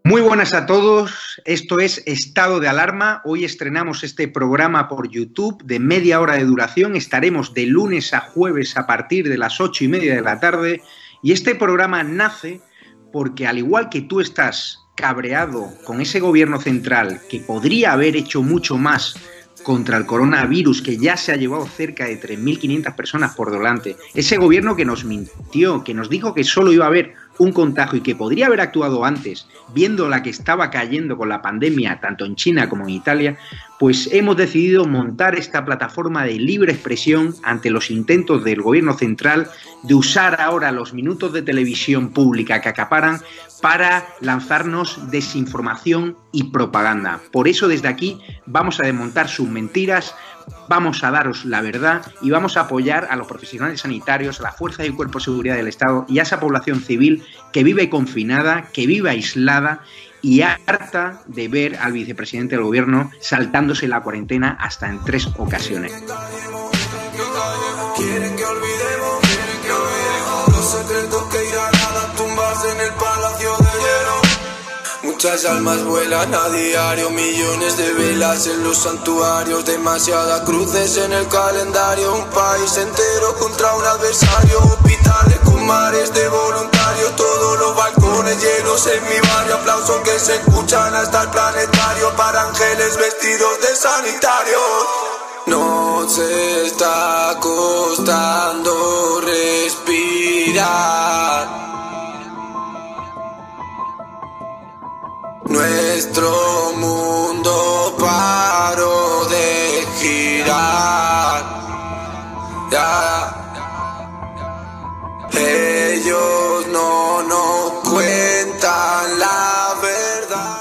Muy buenas a todos, esto es Estado de Alarma. Hoy estrenamos este programa por YouTube de media hora de duración. Estaremos de lunes a jueves a partir de las 8:30 de la tarde. Y este programa nace porque, al igual que tú estás cabreado con ese gobierno central que podría haber hecho mucho más contra el coronavirus, que ya se ha llevado cerca de 3.500 personas por delante, ese gobierno que nos mintió, que nos dijo que solo iba a haber un contagio y que podría haber actuado antes, viendo la que estaba cayendo con la pandemia tanto en China como en Italia, pues hemos decidido montar esta plataforma de libre expresión ante los intentos del gobierno central de usar ahora los minutos de televisión pública que acaparan para lanzarnos desinformación y propaganda. Por eso desde aquí vamos a desmontar sus mentiras, vamos a daros la verdad y vamos a apoyar a los profesionales sanitarios, a las fuerzas y cuerpos de seguridad del Estado y a esa población civil que vive confinada, que vive aislada y harta de ver al vicepresidente del gobierno saltándose la cuarentena hasta en 3 ocasiones. Quieren que olvidemos los secretos que irán a las tumbas en el palacio de hielo. Muchas almas vuelan a diario, millones de velas en los santuarios, demasiadas cruces en el calendario, un país entero contra un adversario, hospitales con mares de voluntarios, todos los balcones llenos en mi barrio, aplausos que se escuchan hasta el planetario, para ángeles vestidos de sanitarios. Nos está costando respirar. Nuestro mundo paró de girar. Ellos no nos cuentan la verdad.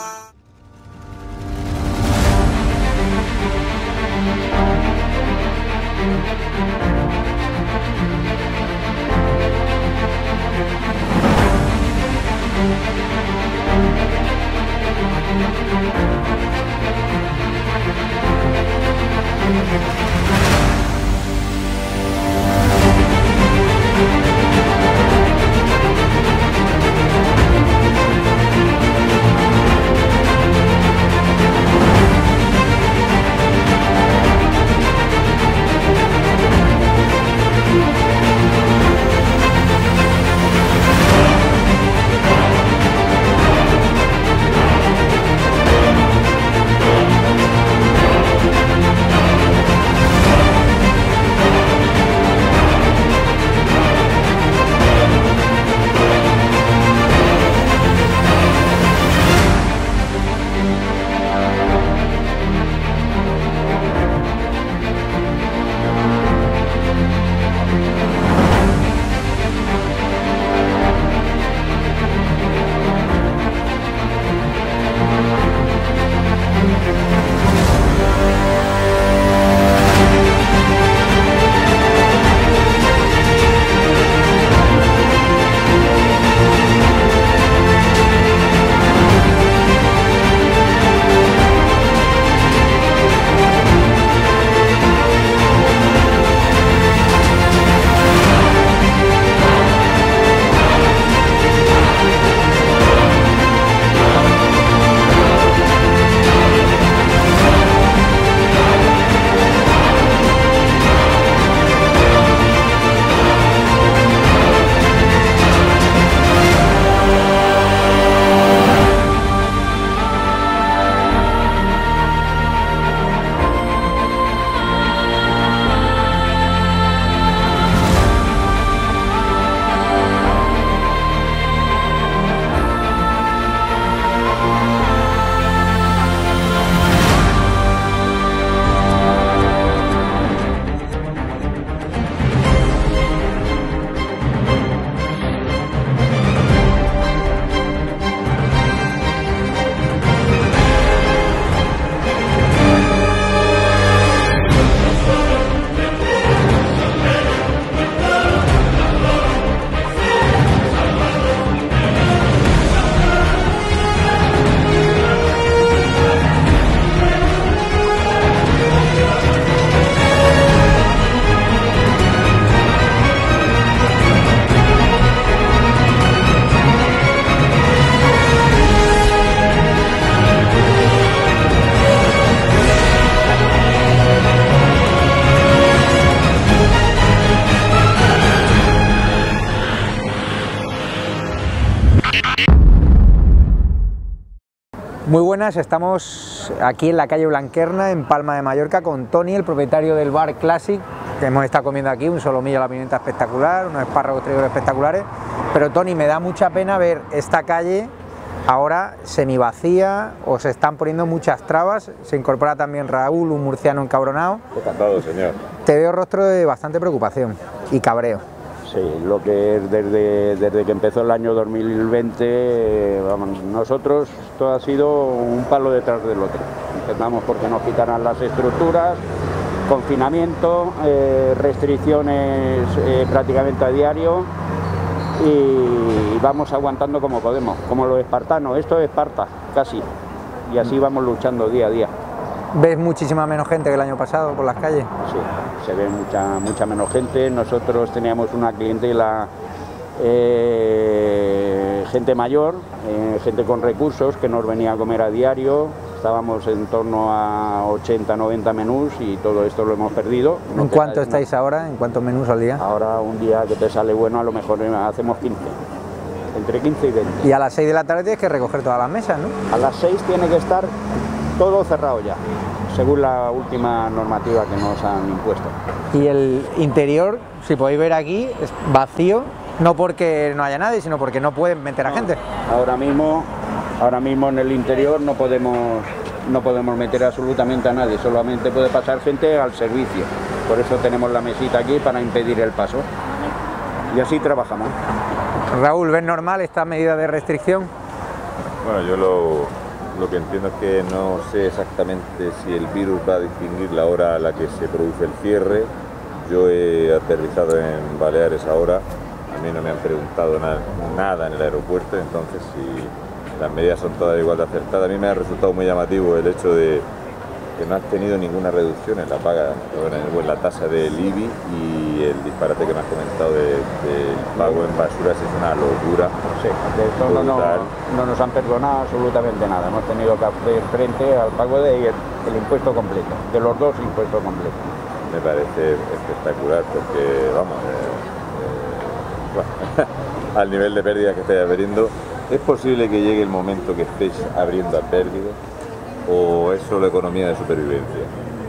Muy buenas, estamos aquí en la calle Blanquerna, en Palma de Mallorca, con Toni, el propietario del bar Classic, que hemos estado comiendo aquí, un solomillo a la pimienta espectacular, unos espárragos trigo espectaculares. Pero Toni, me da mucha pena ver esta calle ahora semivacía, o se están poniendo muchas trabas. Se incorpora también Raúl, un murciano encabronado. Encantado, señor. Te veo rostro de bastante preocupación y cabreo. Sí, lo que es desde que empezó el año 2020, vamos, nosotros todo ha sido un palo detrás del otro. Empezamos porque nos quitaran las estructuras, confinamiento, restricciones prácticamente a diario, y vamos aguantando como podemos, como los espartanos. Esto es Esparta, casi, y así vamos luchando día a día. ¿Ves muchísima menos gente que el año pasado por las calles? Sí, se ve mucha menos gente. Nosotros teníamos una clientela, gente mayor, gente con recursos que nos venía a comer a diario. Estábamos en torno a 80, 90 menús y todo esto lo hemos perdido. ¿En cuánto estáis ahora? ¿En cuántos menús al día? Ahora un día que te sale bueno a lo mejor hacemos 15, entre 15 y 20. Y a las 6 de la tarde tienes que recoger todas las mesas, ¿no? A las 6 tiene que estar todo cerrado ya, según la última normativa que nos han impuesto. Y el interior, si podéis ver aquí, es vacío, no porque no haya nadie, sino porque no pueden meter a gente. Ahora mismo en el interior no podemos meter absolutamente a nadie, solamente puede pasar gente al servicio. Por eso tenemos la mesita aquí para impedir el paso. Y así trabajamos. Raúl, ¿ves normal esta medida de restricción? Bueno, yo lo que entiendo es que no sé exactamente si el virus va a distinguir la hora a la que se produce el cierre. Yo he aterrizado en Baleares ahora, a mí no me han preguntado nada en el aeropuerto, entonces si las medidas son todas igual de acertadas. A mí me ha resultado muy llamativo el hecho de que no has tenido ninguna reducción en la paga, o en la tasa del IBI, y el disparate que me has comentado del pago en basuras es una locura. Sí, de esto no nos han perdonado absolutamente nada. Hemos tenido que hacer frente al pago del impuesto completo, de los dos impuestos completos. Me parece espectacular porque, vamos, bueno, al nivel de pérdida que estáis abriendo, ¿es posible que llegue el momento que estéis abriendo a pérdida? ¿O es solo economía de supervivencia?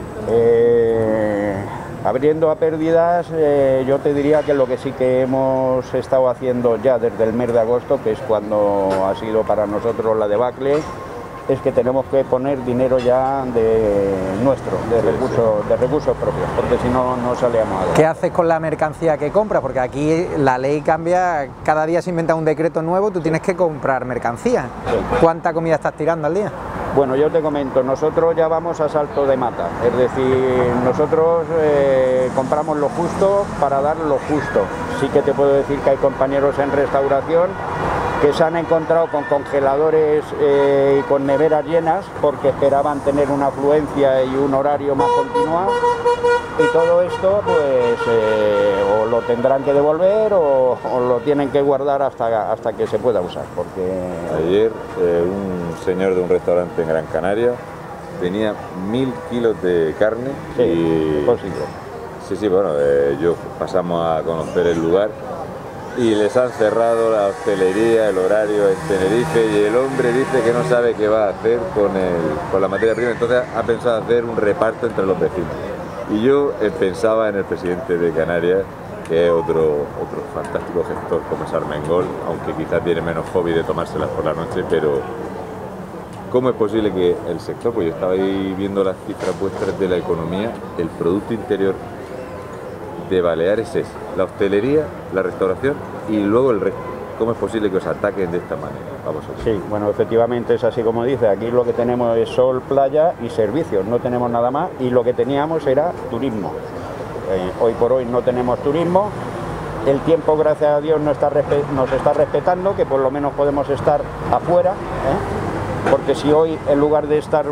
Abriendo a pérdidas, yo te diría que lo que sí que hemos estado haciendo ya desde el mes de agosto, que es cuando ha sido para nosotros la debacle, es que tenemos que poner dinero ya de recursos propios, porque si no, no salíamos a ver. ¿Qué haces con la mercancía que compras? Porque aquí la ley cambia, cada día se inventa un decreto nuevo, tú tienes que comprar mercancía. Sí. ¿Cuánta comida estás tirando al día? Bueno, yo te comento, nosotros ya vamos a salto de mata, es decir, nosotros compramos lo justo para dar lo justo. Sí que te puedo decir que hay compañeros en restauración que se han encontrado con congeladores y con neveras llenas porque esperaban tener una afluencia y un horario más continuado, y todo esto pues o lo tendrán que devolver o lo tienen que guardar hasta que se pueda usar. Porque ayer un señor de un restaurante en Gran Canaria tenía 1000 kilos de carne. Sí, y posible. Sí, bueno, yo pasamos a conocer el lugar y les han cerrado la hostelería, el horario en Tenerife, y el hombre dice que no sabe qué va a hacer con la materia prima, entonces ha pensado hacer un reparto entre los vecinos. Y yo pensaba en el presidente de Canarias, que es otro fantástico gestor como es Armengol, aunque quizás tiene menos hobby de tomárselas por la noche, pero ¿cómo es posible que el sector, pues yo estaba ahí viendo las cifras vuestras de la economía, el Producto Interior de Baleares es la hostelería, la restauración y luego el resto? ¿Cómo es posible que os ataquen de esta manera? Vamos a ver. Sí, bueno, efectivamente es así como dice. Aquí lo que tenemos es sol, playa y servicios, no tenemos nada más, y lo que teníamos era turismo. Hoy por hoy no tenemos turismo. El tiempo, gracias a Dios, nos está respetando, que por lo menos podemos estar afuera, porque si hoy, en lugar de estar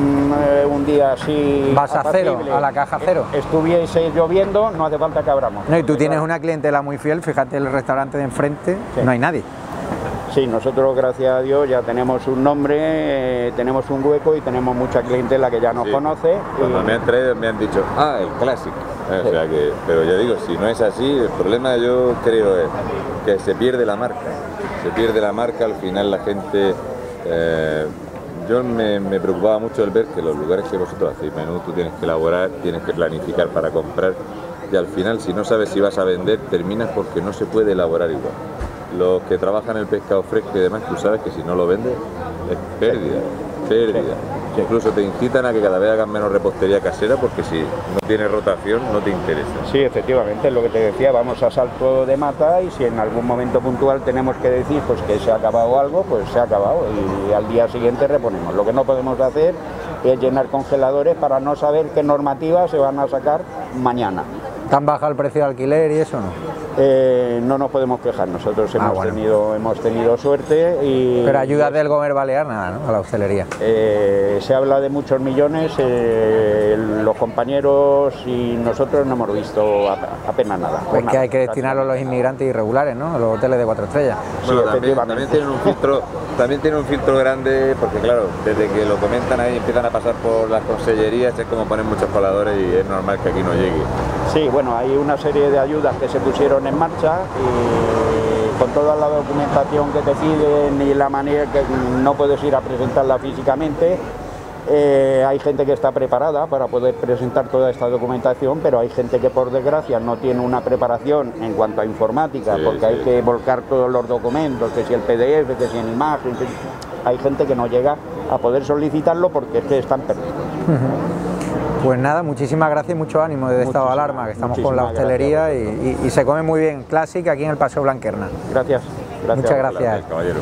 un día así vas a cero, a la caja cero, estuviese lloviendo, no hace falta que abramos. No, y tú tienes una clientela muy fiel, fíjate el restaurante de enfrente, sí. No hay nadie. Sí, nosotros, gracias a Dios, ya tenemos un nombre, tenemos un hueco y tenemos mucha clientela que ya nos conoce. Cuando me han traído me han dicho, el Classic. O sea que, pero yo digo, si no es así, el problema yo creo es que se pierde la marca. Se pierde la marca, al final la gente yo me preocupaba mucho el ver que los lugares que vosotros hacéis menú, tú tienes que elaborar, tienes que planificar para comprar, y al final, si no sabes si vas a vender, terminas porque no se puede elaborar igual. Los que trabajan el pescado fresco y demás, tú sabes que si no lo vendes, es pérdida. Sí. Incluso te incitan a que cada vez hagas menos repostería casera, porque si no tienes rotación no te interesa. Sí, efectivamente, es lo que te decía, vamos a Salto de Mata y si en algún momento puntual tenemos que decir pues que se ha acabado algo, pues se ha acabado y al día siguiente reponemos. Lo que no podemos hacer es llenar congeladores para no saber qué normativas se van a sacar mañana. ¿Tan baja el precio de alquiler y eso no? No nos podemos quejar, nosotros hemos tenido suerte y... Pero ayuda del Gobierno Balear, nada, ¿no? A la hostelería. Se habla de muchos millones, los compañeros y nosotros no hemos visto apenas nada. Pues que hay que destinarlo a los inmigrantes irregulares, ¿no? A los hoteles de 4 estrellas. Bueno, sí, también tienen un filtro grande, porque claro, desde que lo comentan ahí empiezan a pasar por las consellerías, es como ponen muchos coladores y es normal que aquí no llegue. Sí, bueno, hay una serie de ayudas que se pusieron en marcha y con toda la documentación que te piden y la manera que no puedes ir a presentarla físicamente, hay gente que está preparada para poder presentar toda esta documentación, pero hay gente que por desgracia no tiene una preparación en cuanto a informática, porque hay que volcar todos los documentos, que si el PDF, que si en imagen, hay gente que no llega a poder solicitarlo porque es que están perdidos. Pues nada, muchísimas gracias y mucho ánimo desde estado de alarma, que estamos con la hostelería y se come muy bien Classic aquí en el Paseo Blanquerna. Gracias. Muchas gracias. Caballero.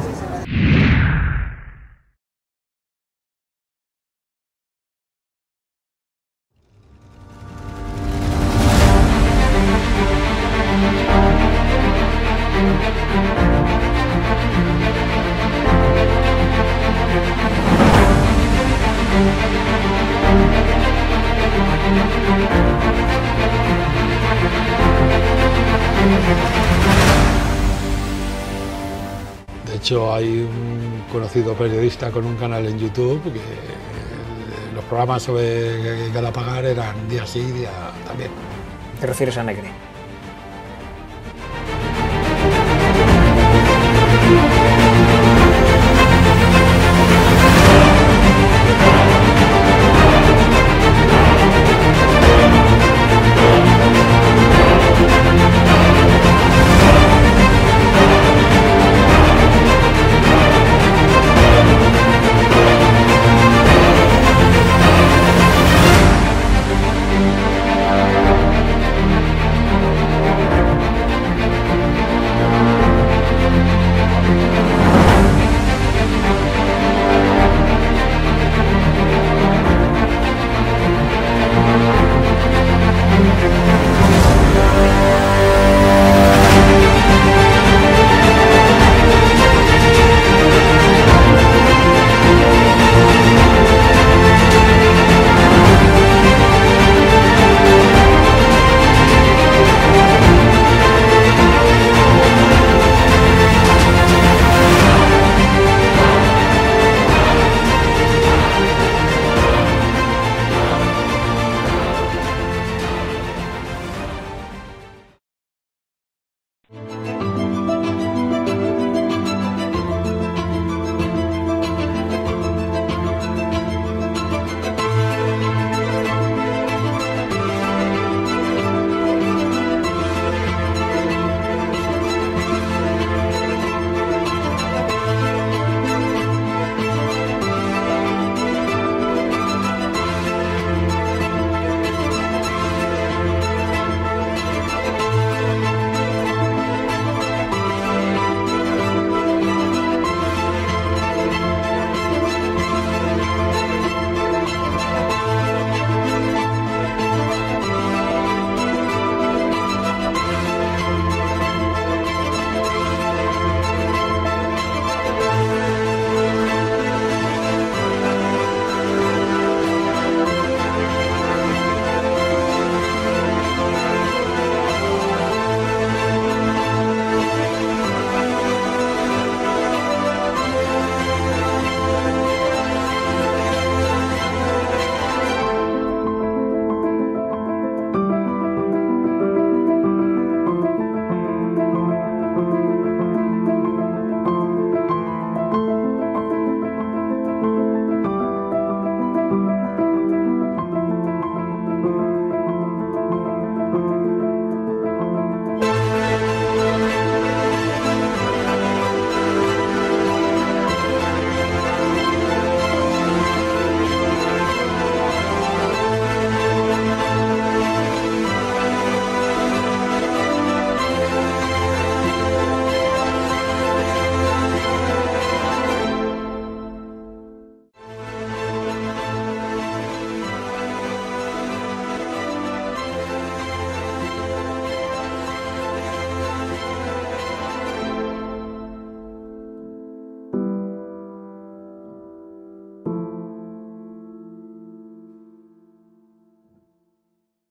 De hecho, hay un conocido periodista con un canal en YouTube que los programas sobre Galapagar eran día sí, día también. ¿Te refieres a Negri?